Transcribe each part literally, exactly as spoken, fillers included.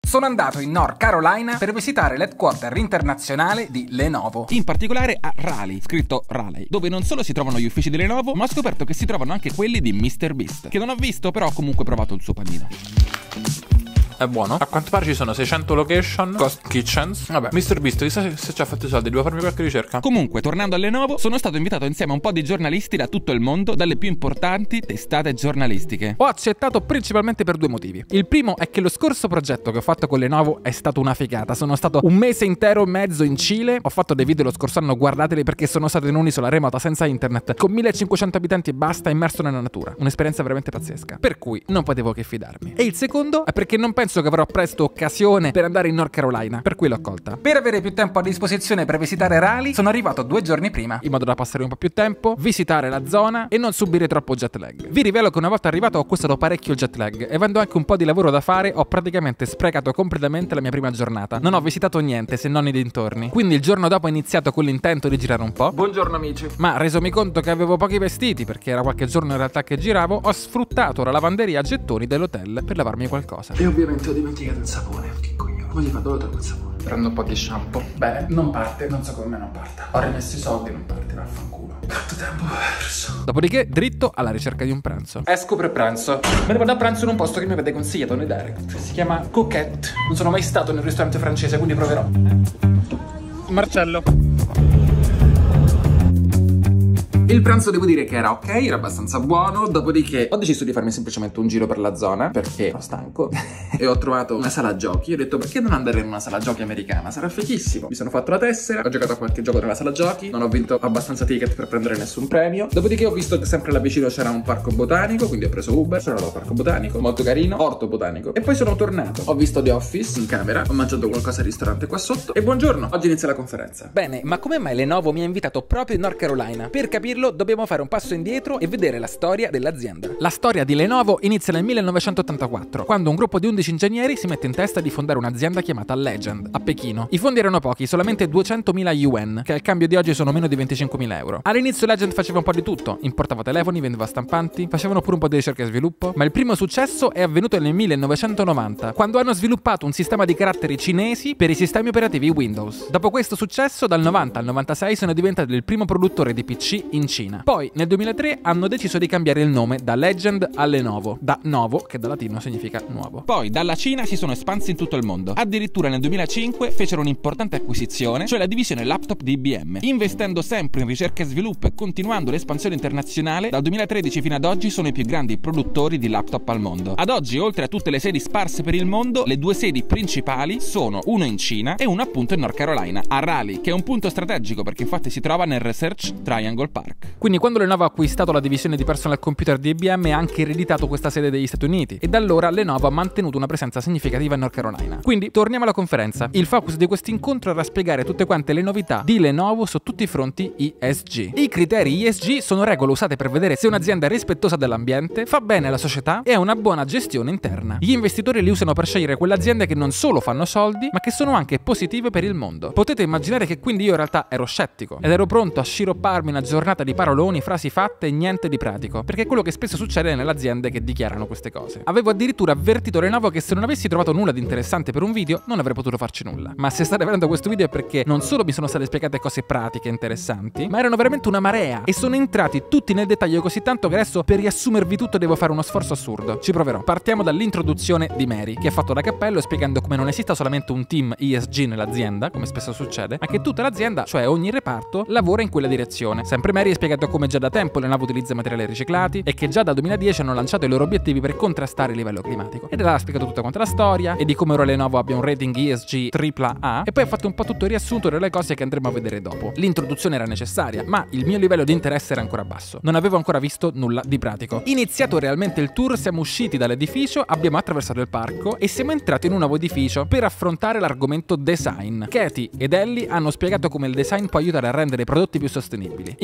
Sono andato in North Carolina per visitare l'headquarter internazionale di Lenovo. In particolare a Raleigh, scritto Raleigh, dove non solo si trovano gli uffici di Lenovo, ma ho scoperto che si trovano anche quelli di MrBeast, che non ho visto, però ho comunque provato il suo panino. È buono. A quanto pare ci sono seicento location, Ghost Kitchens. Vabbè, MrBeast, chissà se, se ci ha fatto i soldi, devo farmi qualche ricerca. Comunque, tornando a Lenovo, sono stato invitato insieme a un po' di giornalisti da tutto il mondo, dalle più importanti testate giornalistiche. Ho accettato principalmente per due motivi. Il primo è che lo scorso progetto che ho fatto con Lenovo è stato una figata. Sono stato un mese intero e mezzo in Cile. Ho fatto dei video lo scorso anno, guardateli, perché sono stato in un'isola remota senza internet, con millecinquecento abitanti e basta, immerso nella natura. Un'esperienza veramente pazzesca, per cui non potevo che fidarmi. E il secondo è perché non penso che avrò presto occasione per andare in North Carolina, per cui l'ho colta. Per avere più tempo a disposizione per visitare Raleigh, sono arrivato due giorni prima, in modo da passare un po' più tempo, visitare la zona e non subire troppo jet lag. Vi rivelo che una volta arrivato ho acquistato parecchio jet lag e, avendo anche un po' di lavoro da fare, ho praticamente sprecato completamente la mia prima giornata. Non ho visitato niente se non i dintorni, quindi il giorno dopo ho iniziato con l'intento di girare un po'. Buongiorno amici. Ma resomi conto che avevo pochi vestiti, perché era qualche giorno in realtà che giravo, ho sfruttato la lavanderia a gettoni dell'hotel per lavarmi qualcosa. E ovviamente ho dimenticato il sapone. Che coglione. Come gli fa? Dove trovo il sapone? Prendo un po' di shampoo. Bene, non parte, non so come non parta. Ho rimesso i soldi, non parte, vaffanculo. Quanto tempo ho perso. Dopodiché, dritto alla ricerca di un pranzo. Esco per pranzo. Me ne vado a pranzo in un posto che mi avete consigliato nei direct. Si chiama Coquette. Non sono mai stato nel ristorante francese, quindi proverò. Marcello. Il pranzo devo dire che era ok, era abbastanza buono, dopodiché ho deciso di farmi semplicemente un giro per la zona, perché ero stanco, e ho trovato una sala giochi. Ho detto, perché non andare in una sala giochi americana? Sarà fighissimo. Mi sono fatto la tessera, ho giocato a qualche gioco nella sala giochi, non ho vinto abbastanza ticket per prendere nessun premio. Dopodiché ho visto che sempre là vicino c'era un parco botanico, quindi ho preso Uber, sono andato al parco botanico, molto carino, orto botanico. E poi sono tornato, ho visto The Office in camera, ho mangiato qualcosa al ristorante qua sotto, e buongiorno, oggi inizia la conferenza. Bene, ma come mai Lenovo mi ha invitato proprio in North Carolina? Per capirlo dobbiamo fare un passo indietro e vedere la storia dell'azienda. La storia di Lenovo inizia nel millenovecentottantaquattro, quando un gruppo di undici ingegneri si mette in testa di fondare un'azienda chiamata Legend, a Pechino. I fondi erano pochi, solamente duecentomila yuan, che al cambio di oggi sono meno di venticinquemila euro. All'inizio Legend faceva un po' di tutto, importava telefoni, vendeva stampanti, facevano pure un po' di ricerca e sviluppo, ma il primo successo è avvenuto nel millenovecentonovanta, quando hanno sviluppato un sistema di caratteri cinesi per i sistemi operativi Windows. Dopo questo successo, dal novanta al novantasei sono diventati il primo produttore di P C in Cina. Poi, nel duemilatré, hanno deciso di cambiare il nome da Legend a Lenovo, da Novo, che da latino significa nuovo. Poi, dalla Cina si sono espansi in tutto il mondo. Addirittura nel duemilacinque fecero un'importante acquisizione, cioè la divisione laptop di I B M. Investendo sempre in ricerca e sviluppo e continuando l'espansione internazionale, dal duemilatredici fino ad oggi sono i più grandi produttori di laptop al mondo. Ad oggi, oltre a tutte le sedi sparse per il mondo, le due sedi principali sono uno in Cina e uno appunto in North Carolina, a Raleigh, che è un punto strategico perché infatti si trova nel Research Triangle Park. Quindi quando Lenovo ha acquistato la divisione di personal computer di I B M ha anche ereditato questa sede degli Stati Uniti, e da allora Lenovo ha mantenuto una presenza significativa in North Carolina. Quindi torniamo alla conferenza. Il focus di questo incontro era spiegare tutte quante le novità di Lenovo su tutti i fronti E S G. I criteri E S G sono regole usate per vedere se un'azienda è rispettosa dell'ambiente, fa bene alla società e ha una buona gestione interna. Gli investitori li usano per scegliere quelle aziende che non solo fanno soldi, ma che sono anche positive per il mondo. Potete immaginare che quindi io in realtà ero scettico ed ero pronto a sciropparmi una giornata di paroloni, frasi fatte e niente di pratico, perché è quello che spesso succede nelle aziende che dichiarano queste cose. Avevo addirittura avvertito Lenovo che se non avessi trovato nulla di interessante per un video non avrei potuto farci nulla. Ma se state vedendo questo video è perché non solo mi sono state spiegate cose pratiche e interessanti, ma erano veramente una marea e sono entrati tutti nel dettaglio così tanto che adesso per riassumervi tutto devo fare uno sforzo assurdo. Ci proverò. Partiamo dall'introduzione di Mary, che ha fatto da cappello spiegando come non esista solamente un team E S G nell'azienda, come spesso succede, ma che tutta l'azienda, cioè ogni reparto, lavora in quella direzione. Sempre Mary ha spiegato come già da tempo Lenovo utilizza materiali riciclati e che già dal duemiladieci hanno lanciato i loro obiettivi per contrastare il livello climatico. Ed ha spiegato tutta quanta la storia e di come ora Lenovo abbia un rating E S G tripla A, e poi ha fatto un po' tutto il riassunto delle cose che andremo a vedere dopo. L'introduzione era necessaria, ma il mio livello di interesse era ancora basso. Non avevo ancora visto nulla di pratico. Iniziato realmente il tour, siamo usciti dall'edificio, abbiamo attraversato il parco e siamo entrati in un nuovo edificio per affrontare l'argomento design. Katie ed Ellie hanno spiegato come il design può aiutare a rendere i prodotti più sostenibili. In che modo?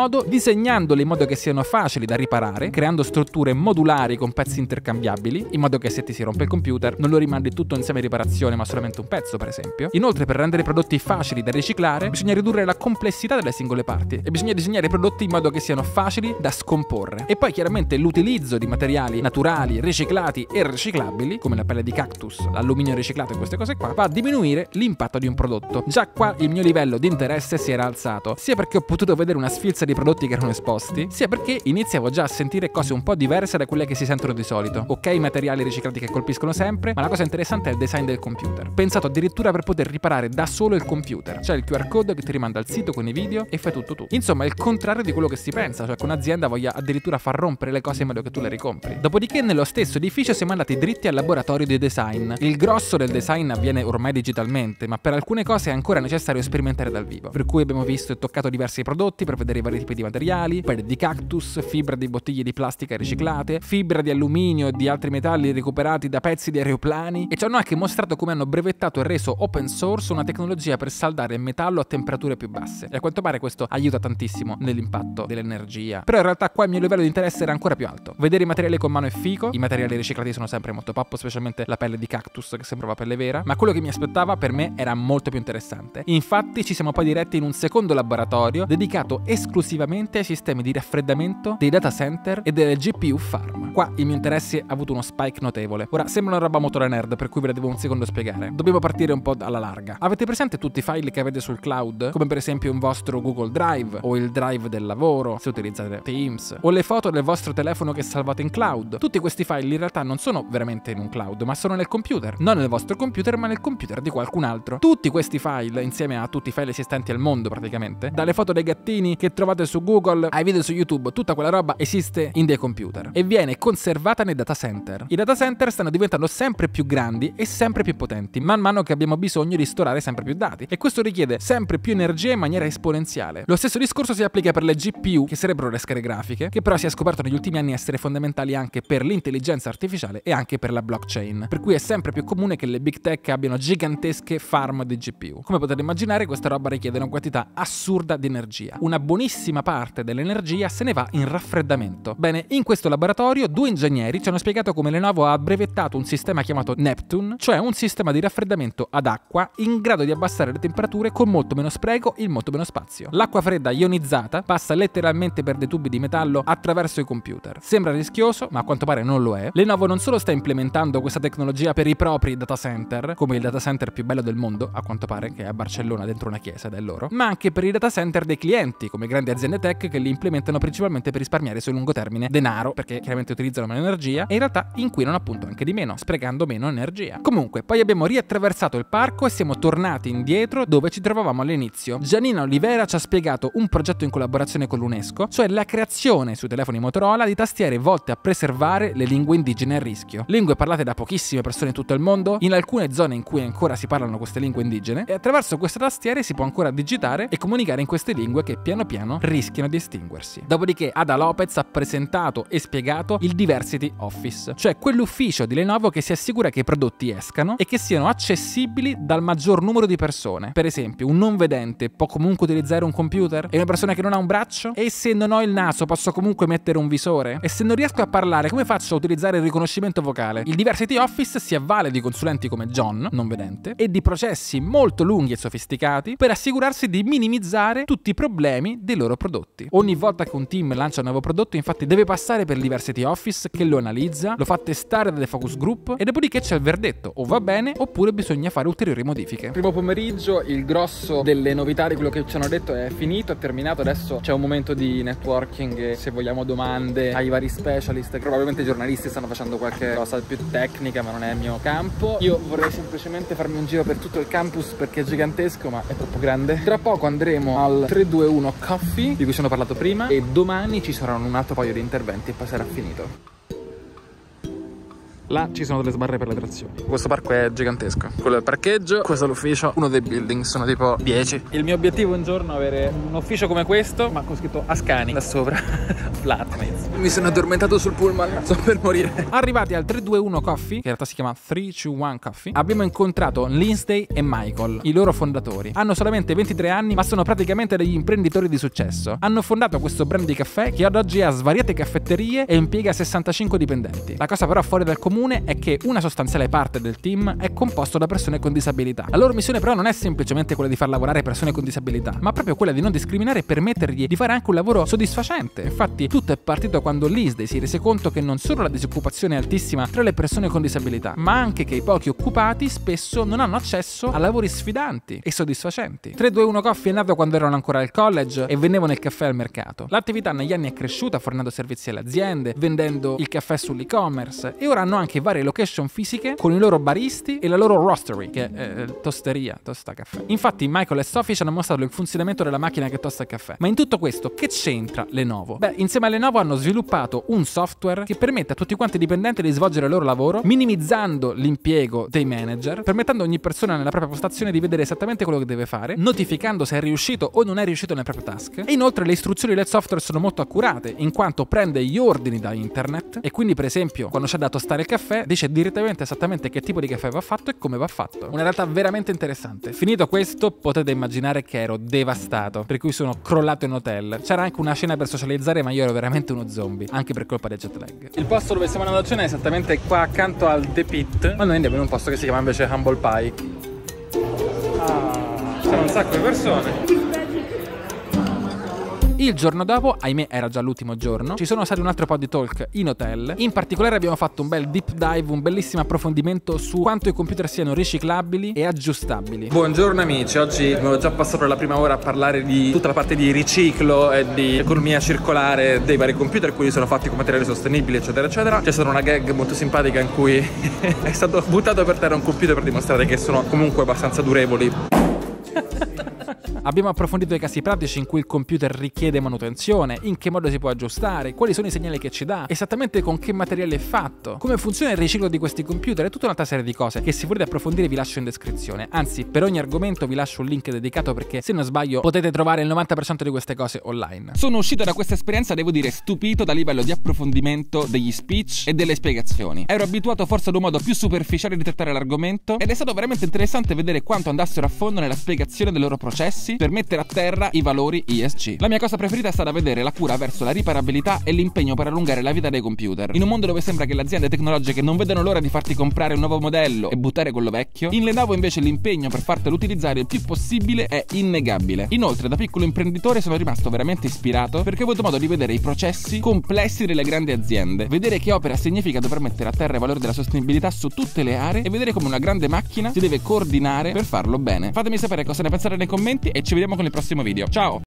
modo disegnandole in modo che siano facili da riparare, creando strutture modulari con pezzi intercambiabili, in modo che se ti si rompe il computer non lo rimandi tutto insieme a riparazione ma solamente un pezzo, per esempio. Inoltre, per rendere i prodotti facili da riciclare bisogna ridurre la complessità delle singole parti e bisogna disegnare i prodotti in modo che siano facili da scomporre. E poi chiaramente l'utilizzo di materiali naturali, riciclati e riciclabili, come la pelle di cactus, l'alluminio riciclato e queste cose qua, va a diminuire l'impatto di un prodotto. Già qua il mio livello di interesse si era alzato, sia perché ho potuto vedere una sfilza di prodotti che erano esposti, sia perché iniziavo già a sentire cose un po' diverse da quelle che si sentono di solito. Ok, i materiali riciclati che colpiscono sempre, ma la cosa interessante è il design del computer, pensato addirittura per poter riparare da solo il computer. C'è il Q R code che ti rimanda al sito con i video e fai tutto tu. Insomma, è il contrario di quello che si pensa, cioè che un'azienda voglia addirittura far rompere le cose in modo che tu le ricompri. Dopodiché nello stesso edificio siamo andati dritti al laboratorio di design. Il grosso del design avviene ormai digitalmente, ma per alcune cose è ancora necessario sperimentare dal vivo. Per cui abbiamo visto e toccato diversi prodotti per vedere i vari tipi di materiali, pelle di cactus, fibra di bottiglie di plastica riciclate, fibra di alluminio e di altri metalli recuperati da pezzi di aeroplani, e ci hanno anche mostrato come hanno brevettato e reso open source una tecnologia per saldare il metallo a temperature più basse. E a quanto pare questo aiuta tantissimo nell'impatto dell'energia. Però in realtà qua il mio livello di interesse era ancora più alto. Vedere i materiali con mano è figo, i materiali riciclati sono sempre molto pop, specialmente la pelle di cactus che sembrava pelle vera, ma quello che mi aspettava per me era molto più interessante. Infatti ci siamo poi diretti in un secondo laboratorio dedicato esclusivamente ai sistemi di raffreddamento dei data center e delle G P U farm. Qua il mio interesse ha avuto uno spike notevole. Ora sembra una roba molto da nerd, per cui ve la devo un secondo spiegare. Dobbiamo partire un po' alla larga. Avete presente tutti i file che avete sul cloud? Come per esempio un vostro Google Drive o il Drive del lavoro, se utilizzate Teams, o le foto del vostro telefono che salvate in cloud. Tutti questi file in realtà non sono veramente in un cloud, ma sono nel computer. Non nel vostro computer, ma nel computer di qualcun altro. Tutti questi file, insieme a tutti i file esistenti al mondo praticamente, dalle foto dei gattini che trovate su Google ai video su YouTube, tutta quella roba esiste in dei computer e viene conservata nei data center. I data center stanno diventando sempre più grandi e sempre più potenti, man mano che abbiamo bisogno di storare sempre più dati, e questo richiede sempre più energia in maniera esponenziale. Lo stesso discorso si applica per le G P U, che sarebbero le schede grafiche, che però si è scoperto negli ultimi anni essere fondamentali anche per l'intelligenza artificiale e anche per la blockchain, per cui è sempre più comune che le big tech abbiano gigantesche farm di G P U. Come potete immaginare, questa roba richiede una quantità assurda di energia. Una buonissima parte dell'energia se ne va in raffreddamento. Bene, in questo laboratorio due ingegneri ci hanno spiegato come Lenovo ha brevettato un sistema chiamato Neptune, cioè un sistema di raffreddamento ad acqua in grado di abbassare le temperature con molto meno spreco in molto meno spazio. L'acqua fredda ionizzata passa letteralmente per dei tubi di metallo attraverso i computer. Sembra rischioso, ma a quanto pare non lo è. Lenovo non solo sta implementando questa tecnologia per i propri data center, come il data center più bello del mondo, a quanto pare, che è a Barcellona dentro una chiesa ed è loro, ma anche per i data center dei clienti, come grandi aziende tech che li implementano principalmente per risparmiare sul lungo termine denaro, perché chiaramente utilizzano meno energia e in realtà inquinano appunto anche di meno, sprecando meno energia. Comunque, poi abbiamo riattraversato il parco e siamo tornati indietro dove ci trovavamo all'inizio. Giannina Olivera ci ha spiegato un progetto in collaborazione con l'UNESCO, cioè la creazione sui telefoni Motorola di tastiere volte a preservare le lingue indigene a rischio. Lingue parlate da pochissime persone in tutto il mondo, in alcune zone in cui ancora si parlano queste lingue indigene, e attraverso queste tastiere si può ancora digitare e comunicare in queste lingue che piano piano rischiano di estinguersi. Dopodiché Ada Lopez ha presentato e spiegato il Diversity Office, cioè quell'ufficio di Lenovo che si assicura che i prodotti escano e che siano accessibili dal maggior numero di persone. Per esempio, un non vedente può comunque utilizzare un computer? E una persona che non ha un braccio? E se non ho il naso posso comunque mettere un visore? E se non riesco a parlare, come faccio a utilizzare il riconoscimento vocale? Il Diversity Office si avvale di consulenti come John, non vedente, e di processi molto lunghi e sofisticati per assicurarsi di minimizzare tutti i problemi dei loro prodotti. Ogni volta che un team lancia un nuovo prodotto, infatti, deve passare per il Diversity Office che lo analizza, lo fa testare dalle focus group e dopodiché c'è il verdetto: o va bene oppure bisogna fare ulteriori modifiche. Primo pomeriggio, il grosso delle novità di quello che ci hanno detto è finito, è terminato. Adesso c'è un momento di networking e, se vogliamo, domande ai vari specialist. Probabilmente i giornalisti stanno facendo qualche cosa più tecnica, ma non è il mio campo. Io vorrei semplicemente farmi un giro per tutto il campus perché è gigantesco, ma è troppo grande. Tra poco andremo al tre due uno Coffee, di cui ci ho parlato prima, e domani ci saranno un altro paio di interventi e poi sarà finito. Là ci sono delle sbarre per le trazioni. Questo parco è gigantesco. Quello è il parcheggio, questo è l'ufficio, uno dei building, sono tipo dieci. Il mio obiettivo un giorno è avere un ufficio come questo, ma con scritto Ascani da sopra. Flatmates. Mi sono addormentato sul pullman, sto per morire. Arrivati al tre due uno Coffee, che in realtà si chiama tre due uno Coffee, abbiamo incontrato Lindsay e Michael, i loro fondatori. Hanno solamente ventitré anni, ma sono praticamente degli imprenditori di successo. Hanno fondato questo brand di caffè che ad oggi ha svariate caffetterie e impiega sessantacinque dipendenti. La cosa però fuori dal comune è che una sostanziale parte del team è composto da persone con disabilità. La loro missione però non è semplicemente quella di far lavorare persone con disabilità, ma proprio quella di non discriminare e permettergli di fare anche un lavoro soddisfacente. Infatti tutto è partito quando Lindsay si rese conto che non solo la disoccupazione è altissima tra le persone con disabilità, ma anche che i pochi occupati spesso non hanno accesso a lavori sfidanti e soddisfacenti. tre due uno Coffee è nato quando erano ancora al college e vendevano il caffè al mercato. L'attività negli anni è cresciuta fornendo servizi alle aziende, vendendo il caffè sull'e-commerce, e ora hanno anche varie location fisiche con i loro baristi e la loro roastery, che è eh, tosteria, tosta caffè. Infatti Michael e Sophie ci hanno mostrato il funzionamento della macchina che tosta il caffè. Ma in tutto questo che c'entra Lenovo? Beh, insieme a Lenovo hanno sviluppato un software che permette a tutti quanti i dipendenti di svolgere il loro lavoro, minimizzando l'impiego dei manager, permettendo a ogni persona nella propria postazione di vedere esattamente quello che deve fare, notificando se è riuscito o non è riuscito nelle proprie task. E inoltre le istruzioni del software sono molto accurate, in quanto prende gli ordini da internet e quindi, per esempio, quando c'è da tostare il caffè, dice direttamente esattamente che tipo di caffè va fatto e come va fatto. Una realtà veramente interessante. Finito questo, potete immaginare che ero devastato, per cui sono crollato in hotel. C'era anche una cena per socializzare, ma io ero veramente uno zombie, anche per colpa del jet lag. Il posto dove stiamo andando a cena è esattamente qua accanto al The Pit, ma noi andiamo in un posto che si chiama invece Humble Pie. Ah, c'erano un sacco di persone. Il giorno dopo, ahimè era già l'ultimo giorno, ci sono stati un altro po' di talk in hotel. In particolare abbiamo fatto un bel deep dive, un bellissimo approfondimento su quanto i computer siano riciclabili e aggiustabili. Buongiorno amici, oggi avevo già passato la prima ora a parlare di tutta la parte di riciclo e di economia circolare dei vari computer, quindi sono fatti con materiali sostenibili eccetera eccetera. C'è stata una gag molto simpatica in cui è stato buttato per terra un computer per dimostrare che sono comunque abbastanza durevoli. Abbiamo approfondito i casi pratici in cui il computer richiede manutenzione, in che modo si può aggiustare, quali sono i segnali che ci dà, esattamente con che materiale è fatto, come funziona il riciclo di questi computer e tutta un'altra serie di cose che, se volete approfondire, vi lascio in descrizione. Anzi, per ogni argomento vi lascio un link dedicato, perché se non sbaglio potete trovare il novanta per cento di queste cose online. Sono uscito da questa esperienza, devo dire, stupito dal livello di approfondimento degli speech e delle spiegazioni. Ero abituato forse ad un modo più superficiale di trattare l'argomento ed è stato veramente interessante vedere quanto andassero a fondo nella spiegazione dei loro processi per mettere a terra i valori E S G. La mia cosa preferita è stata vedere la cura verso la riparabilità e l'impegno per allungare la vita dei computer. In un mondo dove sembra che le aziende tecnologiche non vedano l'ora di farti comprare un nuovo modello e buttare quello vecchio, in Lenovo invece l'impegno per fartelo utilizzare il più possibile è innegabile. Inoltre, da piccolo imprenditore sono rimasto veramente ispirato, perché ho avuto modo di vedere i processi complessi delle grandi aziende, vedere che opera significa dover mettere a terra i valori della sostenibilità su tutte le aree e vedere come una grande macchina si deve coordinare per farlo bene. Fatemi sapere cosa ne pensate nei commenti e ci vediamo con il prossimo video. Ciao!